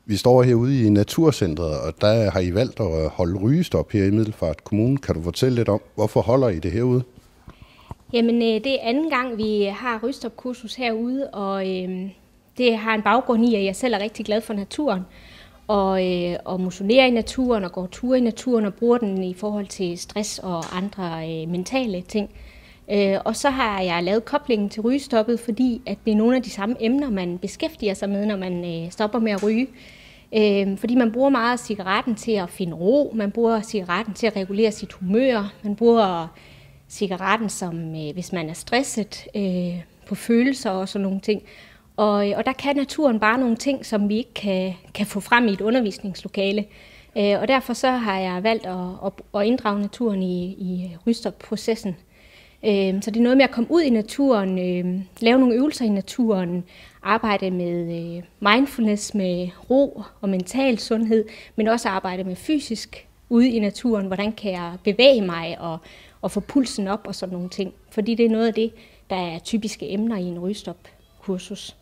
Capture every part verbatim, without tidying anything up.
Vi står herude i Naturcentret, og der har I valgt at holde rygestop her i Middelfart Kommune. Kan du fortælle lidt om, hvorfor holder I det herude? Jamen, det er anden gang, vi har rygestopkursus herude, og øh, det har en baggrund i, at jeg selv er rigtig glad for naturen. Og, øh, og motionerer i naturen og går ture i naturen og bruger den i forhold til stress og andre øh, mentale ting. Øh, og så har jeg lavet koblingen til rygestoppet, fordi at det er nogle af de samme emner, man beskæftiger sig med, når man øh, stopper med at ryge. Øh, fordi man bruger meget cigaretten til at finde ro, man bruger cigaretten til at regulere sit humør, man bruger cigaretten som, øh, hvis man er stresset, øh, på følelser og sådan nogle ting. Og, og der kan naturen bare nogle ting, som vi ikke kan, kan få frem i et undervisningslokale. Øh, og derfor så har jeg valgt at, at, at inddrage naturen i, i rygestopprocessen. Øh, så det er noget med at komme ud i naturen, øh, lave nogle øvelser i naturen, arbejde med øh, mindfulness, med ro og mental sundhed, men også arbejde med fysisk ude i naturen. Hvordan kan jeg bevæge mig og, og få pulsen op og sådan nogle ting. Fordi det er noget af det, der er typiske emner i en rygestopkursus.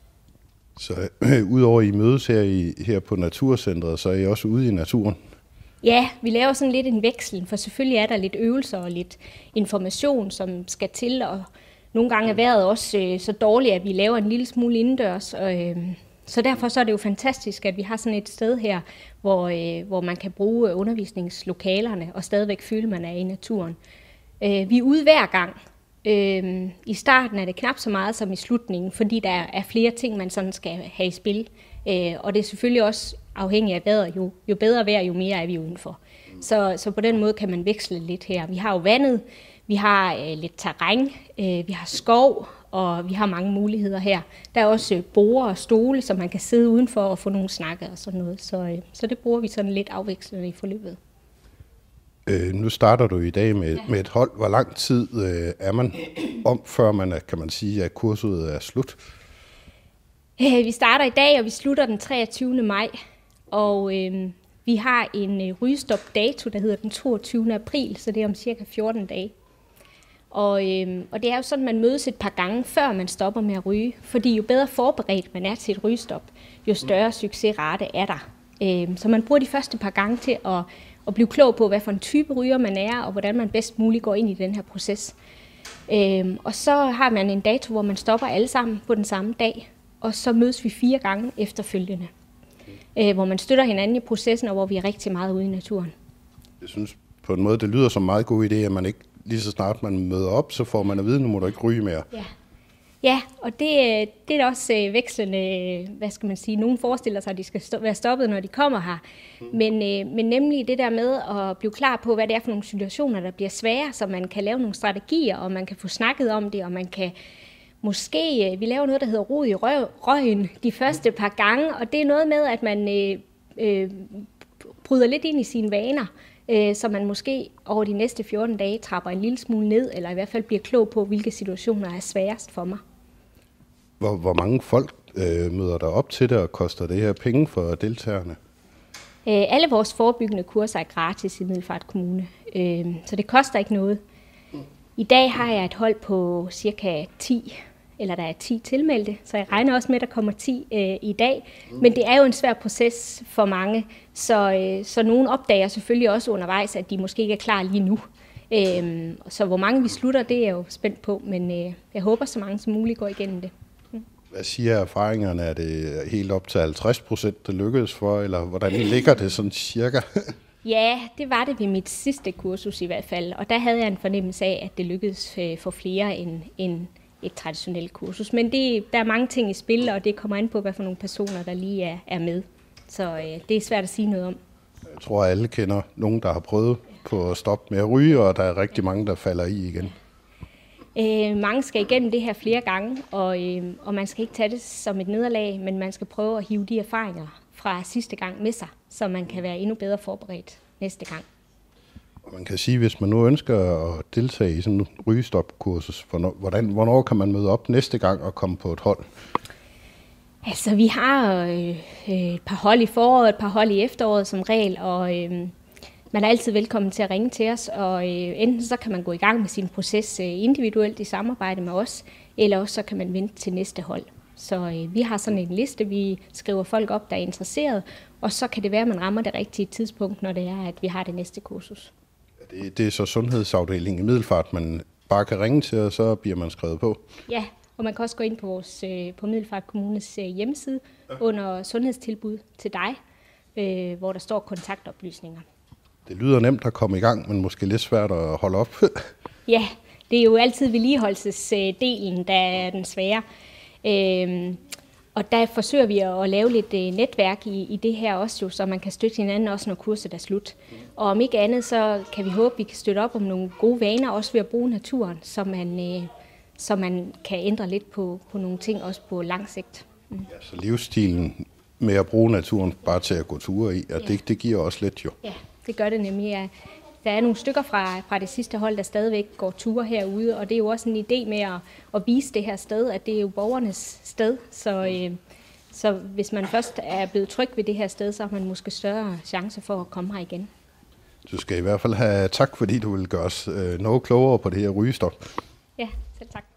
Så øh, udover I mødes her, i, her på Naturcentret, så er I også ude i naturen? Ja, vi laver sådan lidt en veksel, for selvfølgelig er der lidt øvelser og lidt information, som skal til, og nogle gange er vejret også øh, så dårligt, at vi laver en lille smule indendørs. Og, øh, så derfor så er det jo fantastisk, at vi har sådan et sted her, hvor, øh, hvor man kan bruge undervisningslokalerne og stadigvæk føle, at man er i naturen. Øh, vi er ude hver gang. Øh, I starten er det knap så meget som i slutningen, fordi der er flere ting, man sådan skal have i spil. Øh, og det er selvfølgelig også afhængigt af vejret. Jo, jo bedre vejr, jo mere er vi udenfor. Så, så på den måde kan man veksle lidt her. Vi har jo vandet, vi har øh, lidt terræn, øh, vi har skov, og vi har mange muligheder her. Der er også øh, borde og stole, så man kan sidde udenfor og få nogle snakke og sådan noget. Så, øh, så det bruger vi sådan lidt afvekslende i forløbet. Øh, nu starter du i dag med, ja. med et hold. Hvor lang tid øh, er man om, før man er, kan man sige, at kurset er slut? Øh, vi starter i dag, og vi slutter den treogtyvende maj. Og øh, vi har en øh, rygestop-dato, der hedder den toogtyvende april, så det er om cirka fjorten dage. Og, øh, og det er jo sådan, at man mødes et par gange, før man stopper med at ryge. Fordi jo bedre forberedt man er til et rygestop, jo større succesrate er der. Øh, så man bruger de første par gange til at og blive klog på, hvad for en type ryger man er, og hvordan man bedst muligt går ind i den her proces. Øhm, og så har man en dato, hvor man stopper alle sammen på den samme dag, og så mødes vi fire gange efterfølgende, øh, hvor man støtter hinanden i processen, og hvor vi er rigtig meget ude i naturen. Jeg synes på en måde, det lyder som en meget god idé, at man ikke lige så snart man møder op, så får man at vide, nu må du ikke ryge mere. Ja. Ja, og det, det er også øh, vekslende, hvad skal man sige, nogen forestiller sig, at de skal stå, være stoppet, når de kommer her. Men, øh, men nemlig det der med at blive klar på, hvad det er for nogle situationer, der bliver svære, så man kan lave nogle strategier, og man kan få snakket om det, og man kan måske, øh, vi laver noget, der hedder rod i røgen de første par gange, og det er noget med, at man øh, øh, bryder lidt ind i sine vaner, øh, så man måske over de næste fjorten dage trapper en lille smule ned, eller i hvert fald bliver klog på, hvilke situationer er sværest for mig. Hvor, hvor mange folk øh, møder der op til det, og koster det her penge for deltagerne? Øh, alle vores forebyggende kurser er gratis i Middelfart Kommune, øh, så det koster ikke noget. I dag har jeg et hold på cirka ti, eller der er ti tilmeldte, så jeg regner også med, at der kommer ti øh, i dag. Men det er jo en svær proces for mange, så, øh, så nogen opdager selvfølgelig også undervejs, at de måske ikke er klar lige nu. Øh, så hvor mange vi slutter, det er jeg jo spændt på, men øh, jeg håber, så mange som muligt går igennem det. Hvad siger erfaringerne? Er det helt op til halvtreds procent, det lykkedes for, eller hvordan ligger det sådan cirka? Ja, det var det ved mit sidste kursus i hvert fald, og der havde jeg en fornemmelse af, at det lykkedes for flere end, end et traditionelt kursus. Men det, der er mange ting i spil, og det kommer an på, hvad for nogle personer, der lige er, er med. Så øh, det er svært at sige noget om. Jeg tror, alle kender nogen, der har prøvet på at stoppe med at ryge, og der er rigtig mange, der falder i igen. Øh, mange skal igennem det her flere gange, og, øh, og man skal ikke tage det som et nederlag, men man skal prøve at hive de erfaringer fra sidste gang med sig, så man kan være endnu bedre forberedt næste gang. Og man kan sige, hvis man nu ønsker at deltage i sådan en rygestopkursus, hvordan, hvornår kan man møde op næste gang og komme på et hold? Altså, vi har øh, et par hold i foråret, et par hold i efteråret som regel, og øh, man er altid velkommen til at ringe til os, og øh, enten så kan man gå i gang med sin proces øh, individuelt i samarbejde med os, eller også så kan man vente til næste hold. Så øh, vi har sådan en liste, vi skriver folk op, der er interesseret, Og så kan det være, at man rammer det rigtige tidspunkt, når det er, at vi har det næste kursus. Det, det er så sundhedsafdelingen i Middelfart, man bare kan ringe til, og så bliver man skrevet på? Ja, og man kan også gå ind på, vores, på Middelfart Kommunes hjemmeside ja. under sundhedstilbud til dig, øh, hvor der står kontaktoplysninger. Det lyder nemt at komme i gang, men måske lidt svært at holde op. Ja, det er jo altid vedligeholdelsesdelen, der er den svære. Øh, og der forsøger vi at lave lidt netværk i, i det her også, jo, så man kan støtte hinanden også, når kurset er slut. Og om ikke andet, så kan vi håbe, at vi kan støtte op om nogle gode vaner, også ved at bruge naturen, så man, øh, så man kan ændre lidt på, på nogle ting, også på lang sigt. Mm. Ja, så livsstilen med at bruge naturen bare til at gå ture i, ja, det, det giver også lidt jo. Ja, det gør det nemlig. Ja. Der er nogle stykker fra, fra det sidste hold, der stadigvæk går ture herude, og det er jo også en idé med at, at vise det her sted, at det er jo borgernes sted. Så, øh, så hvis man først er blevet tryg ved det her sted, så har man måske større chance for at komme her igen. Du skal i hvert fald have tak, fordi du vil gøre os øh, noget klogere på det her rygestop. Ja, selv tak.